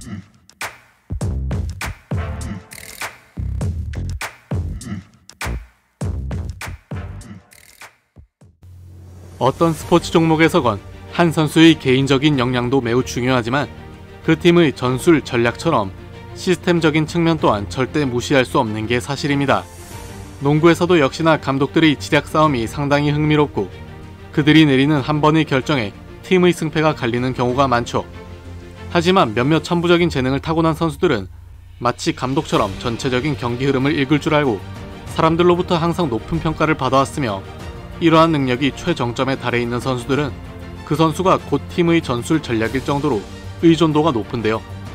어떤 스포츠 종목에서건 한 선수의 개인적인 역량도 매우 중요하지만 그 팀의 전술 전략처럼 시스템적인 측면 또한 절대 무시할 수 없는 게 사실입니다. 농구에서도 역시나 감독들의 지략 싸움이 상당히 흥미롭고 그들이 내리는 한 번의 결정에 팀의 승패가 갈리는 경우가 많죠. 하지만 몇몇 천부적인 재능을 타고난 선수들은 마치 감독처럼 전체적인 경기 흐름을 읽을 줄 알고 사람들로부터 항상 높은 평가를 받아왔으며 이러한 능력이 최정점에 달해 있는 선수들은 그 선수가 곧 팀의 전술 전략일 정도로 의존도가 높은데요.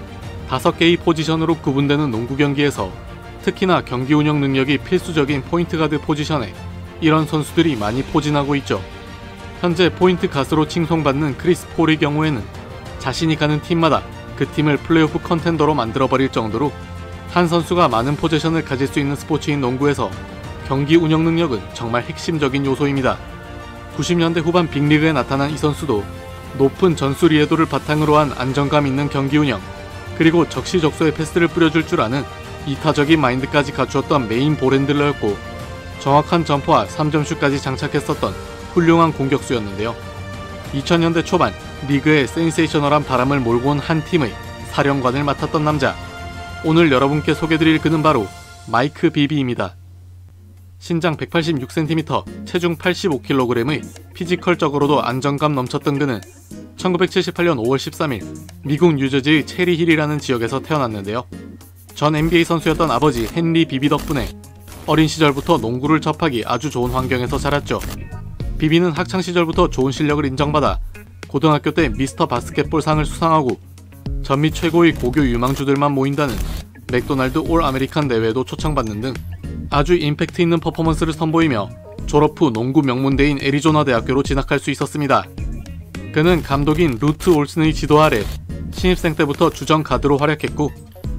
5개의 포지션으로 구분되는 농구 경기에서 특히나 경기 운영 능력이 필수적인 포인트 가드 포지션에 이런 선수들이 많이 포진하고 있죠. 현재 포인트 가스로 칭송받는 크리스 폴의 경우에는 자신이 가는 팀마다 그 팀을 플레이오프 컨텐더로 만들어버릴 정도로 한 선수가 많은 포지션을 가질 수 있는 스포츠인 농구에서 경기 운영 능력은 정말 핵심적인 요소입니다. 90년대 후반 빅리그에 나타난 이 선수도 높은 전술 이해도를 바탕으로 한 안정감 있는 경기 운영, 그리고 적시적소에 패스를 뿌려줄 줄 아는 이타적인 마인드까지 갖추었던 메인 볼핸들러였고 정확한 점퍼와 3점슛까지 장착했었던 훌륭한 공격수였는데요. 2000년대 초반 리그에 센세이셔널한 바람을 몰고 온 한 팀의 사령관을 맡았던 남자, 오늘 여러분께 소개드릴 그는 바로 마이크 비비입니다. 신장 186cm, 체중 85kg의 피지컬적으로도 안정감 넘쳤던 그는 1978년 5월 13일 미국 뉴저지의 체리힐이라는 지역에서 태어났는데요. 전 NBA 선수였던 아버지 헨리 비비 덕분에 어린 시절부터 농구를 접하기 아주 좋은 환경에서 자랐죠. 비비는 학창시절부터 좋은 실력을 인정받아 고등학교 때 미스터 바스켓볼 상을 수상하고 전미 최고의 고교 유망주들만 모인다는 맥도날드 올 아메리칸 대회에도 초청받는 등 아주 임팩트 있는 퍼포먼스를 선보이며 졸업 후 농구 명문대인 애리조나 대학교로 진학할 수 있었습니다. 그는 감독인 루트 올슨의 지도 아래 신입생 때부터 주전 가드로 활약했고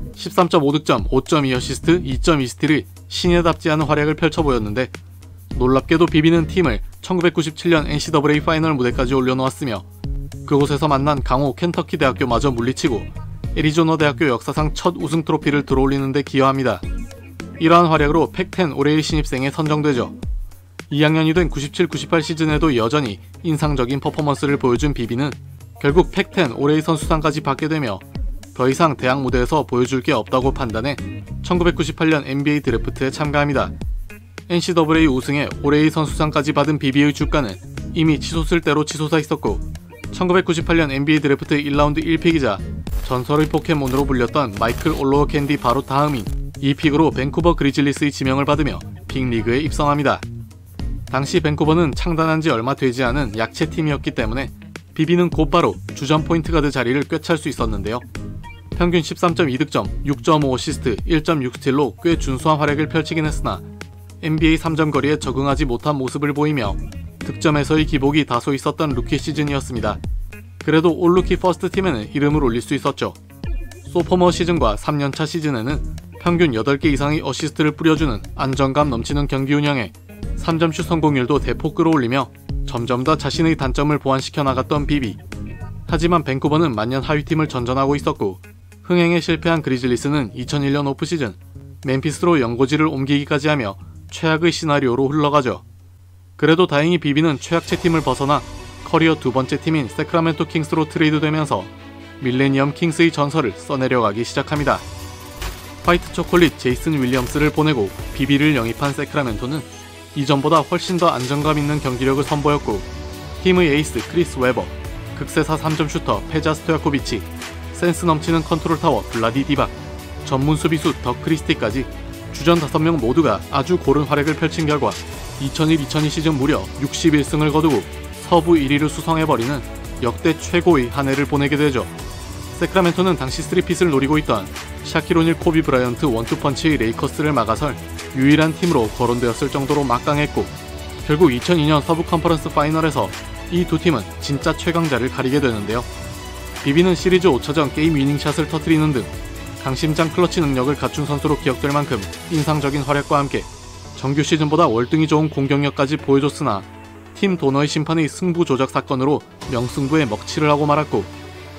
13.5득점, 5.2어시스트, 2.2스틸의 신예답지 않은 활약을 펼쳐 보였는데 놀랍게도 비비는 팀을 1997년 NCAA 파이널 무대까지 올려놓았으며 그곳에서 만난 강호 켄터키 대학교마저 물리치고 애리조나 대학교 역사상 첫 우승 트로피를 들어올리는 데 기여합니다. 이러한 활약으로 팩10 올해의 신입생에 선정되죠. 2학년이 된 97-98 시즌에도 여전히 인상적인 퍼포먼스를 보여준 비비는 결국 팩10 올해의 선수상까지 받게 되며 더 이상 대학 무대에서 보여줄 게 없다고 판단해 1998년 NBA 드래프트에 참가합니다. NCAA 우승에 올해의 선수상까지 받은 비비의 주가는 이미 치솟을 대로 치솟아 있었고 1998년 NBA 드래프트 1라운드 1픽이자 전설의 포켓몬으로 불렸던 마이클 올로어 캔디 바로 다음인 이 픽으로 밴쿠버 그리즐리스의 지명을 받으며 빅리그에 입성합니다. 당시 밴쿠버는 창단한 지 얼마 되지 않은 약체팀이었기 때문에 비비는 곧바로 주전 포인트 가드 자리를 꿰찰 수 있었는데요. 평균 13.2득점, 6.5어시스트, 1.6스틸로 꽤 준수한 활약을 펼치긴 했으나 NBA 3점 거리에 적응하지 못한 모습을 보이며 득점에서의 기복이 다소 있었던 루키 시즌이었습니다. 그래도 올 루키 퍼스트 팀에는 이름을 올릴 수 있었죠. 소포머 시즌과 3년차 시즌에는 평균 8개 이상의 어시스트를 뿌려주는 안정감 넘치는 경기 운영에 3점슛 성공률도 대폭 끌어올리며 점점 더 자신의 단점을 보완시켜 나갔던 비비. 하지만 밴쿠버는 만년 하위팀을 전전하고 있었고 흥행에 실패한 그리즐리스는 2001년 오프시즌 멤피스로 연고지를 옮기기까지 하며 최악의 시나리오로 흘러가죠. 그래도 다행히 비비는 최악체 팀을 벗어나 커리어 두 번째 팀인 세크라멘토 킹스로 트레이드되면서 밀레니엄 킹스의 전설을 써내려가기 시작합니다. 화이트 초콜릿 제이슨 윌리엄스를 보내고 비비를 영입한 세크라멘토는 이전보다 훨씬 더 안정감 있는 경기력을 선보였고 팀의 에이스 크리스 웨버, 극세사 3점 슈터 페자 스토야코비치, 센스 넘치는 컨트롤 타워 블라디 디박, 전문 수비수 더 크리스티까지 주전 5명 모두가 아주 고른 활약을 펼친 결과 2001-2002 시즌 무려 61승을 거두고 서부 1위를 수성해버리는 역대 최고의 한 해를 보내게 되죠. 세크라멘토는 당시 3핏을 노리고 있던 샤키로닐 코비 브라이언트 원투펀치의 레이커스를 막아설 유일한 팀으로 거론되었을 정도로 막강했고 결국 2002년 서부 컨퍼런스 파이널에서 이 두 팀은 진짜 최강자를 가리게 되는데요. 비비는 시리즈 5차전 게임 위닝샷을 터뜨리는 등 강심장 클러치 능력을 갖춘 선수로 기억될 만큼 인상적인 활약과 함께 정규 시즌보다 월등히 좋은 공격력까지 보여줬으나 팀 도너의 심판의 승부 조작 사건으로 명승부에 먹칠을 하고 말았고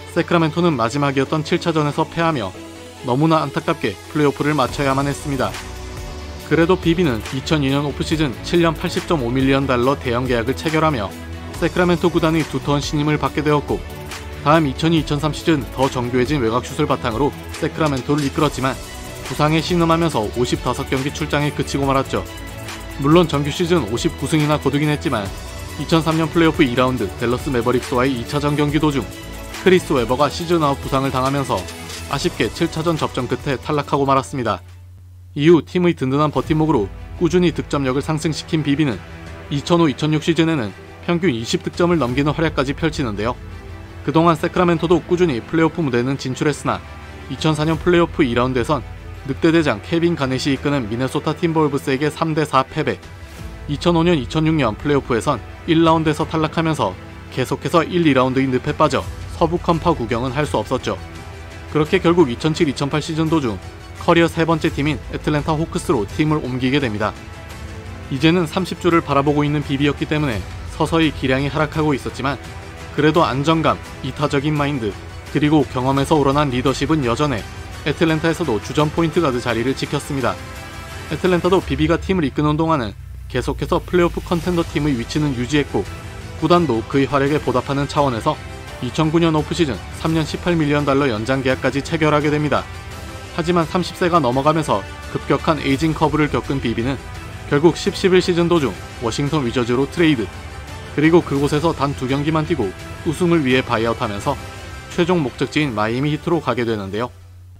세크라멘토는 마지막이었던 7차전에서 패하며 너무나 안타깝게 플레이오프를 마쳐야만 했습니다. 그래도 비비는 2002년 오프시즌 7년 80.5밀리언 달러 대형 계약을 체결하며 세크라멘토 구단의 두터운 신임을 받게 되었고, 다음 2002-2003 시즌 더 정교해진 외곽슛을 바탕으로 세크라멘토를 이끌었지만 부상에 신음하면서 55경기 출장에 그치고 말았죠. 물론 정규 시즌 59승이나 거두긴 했지만 2003년 플레이오프 2라운드 댈러스 매버릭스와의 2차전 경기 도중 크리스 웨버가 시즌 아웃 부상을 당하면서 아쉽게 7차전 접전 끝에 탈락하고 말았습니다. 이후 팀의 든든한 버팀목으로 꾸준히 득점력을 상승시킨 비비는 2005-2006 시즌에는 평균 20득점을 넘기는 활약까지 펼치는데요. 그동안 세크라멘토도 꾸준히 플레이오프 무대는 진출했으나 2004년 플레이오프 2라운드에선 늑대대장 케빈 가넷이 이끄는 미네소타 팀볼브스에게 3대4 패배, 2005년-2006년 플레이오프에선 1라운드에서 탈락하면서 계속해서 1, 2라운드인 늪에 빠져 서부 컴파 구경은 할 수 없었죠. 그렇게 결국 2007-2008 시즌 도중 커리어 세 번째 팀인 애틀랜타 호크스로 팀을 옮기게 됩니다. 이제는 30주를 바라보고 있는 비비였기 때문에 서서히 기량이 하락하고 있었지만 그래도 안정감, 이타적인 마인드, 그리고 경험에서 우러난 리더십은 여전해 애틀랜타에서도 주전 포인트 가드 자리를 지켰습니다. 애틀랜타도 비비가 팀을 이끄는 동안은 계속해서 플레이오프 컨텐더 팀의 위치는 유지했고, 구단도 그의 활약에 보답하는 차원에서 2009년 오프시즌 3년 18밀리언 달러 연장 계약까지 체결하게 됩니다. 하지만 30세가 넘어가면서 급격한 에이징 커브를 겪은 비비는 결국 10-11 시즌 도중 워싱턴 위저즈로 트레이드, 그리고 그곳에서 단 2경기만 뛰고 우승을 위해 바이아웃하면서 최종 목적지인 마이애미 히트로 가게 되는데요.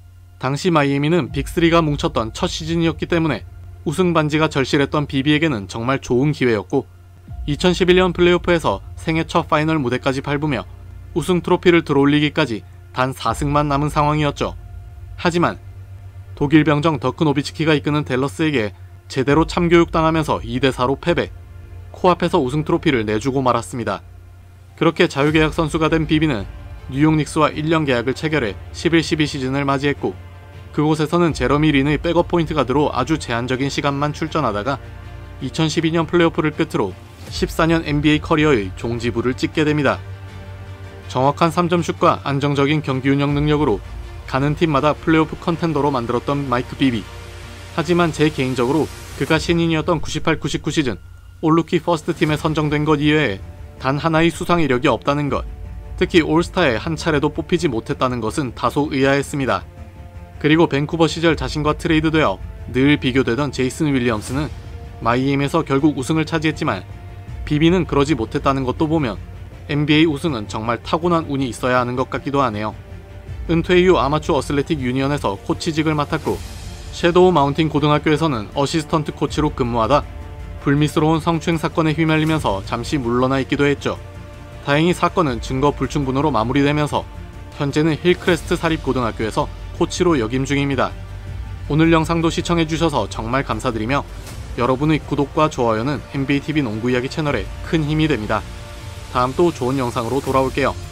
당시 마이애미는 빅3가 뭉쳤던 첫 시즌이었기 때문에 우승 반지가 절실했던 비비에게는 정말 좋은 기회였고, 2011년 플레이오프에서 생애 첫 파이널 무대까지 밟으며 우승 트로피를 들어올리기까지 단 4승만 남은 상황이었죠. 하지만 독일 병정 더크 노비츠키가 이끄는 댈러스에게 제대로 참교육당하면서 2대4로 패배, 코앞에서 우승 트로피를 내주고 말았습니다. 그렇게 자유계약 선수가 된 비비는 뉴욕 닉스와 1년 계약을 체결해 11-12 시즌을 맞이했고, 그곳에서는 제러미 린의 백업 포인트 가드로 아주 제한적인 시간만 출전하다가 2012년 플레이오프를 끝으로 14년 NBA 커리어의 종지부를 찍게 됩니다. 정확한 3점슛과 안정적인 경기 운영 능력으로 가는 팀마다 플레이오프 컨텐더로 만들었던 마이크 비비. 하지만 제 개인적으로 그가 신인이었던 98-99 시즌 올루키 퍼스트 팀에 선정된 것 이외에 단 하나의 수상 이력이 없다는 것, 특히 올스타에 한 차례도 뽑히지 못했다는 것은 다소 의아했습니다. 그리고 밴쿠버 시절 자신과 트레이드되어 늘 비교되던 제이슨 윌리엄스는 마이애미에서 결국 우승을 차지했지만 비비는 그러지 못했다는 것도 보면 NBA 우승은 정말 타고난 운이 있어야 하는 것 같기도 하네요. 은퇴 이후 아마추어 어슬레틱 유니언에서 코치직을 맡았고, 섀도우 마운틴 고등학교에서는 어시스턴트 코치로 근무하다 불미스러운 성추행 사건에 휘말리면서 잠시 물러나 있기도 했죠. 다행히 사건은 증거 불충분으로 마무리되면서 현재는 힐크레스트 사립고등학교에서 코치로 역임 중입니다. 오늘 영상도 시청해주셔서 정말 감사드리며 여러분의 구독과 좋아요는 NBATV 농구 이야기 채널에 큰 힘이 됩니다. 다음 또 좋은 영상으로 돌아올게요.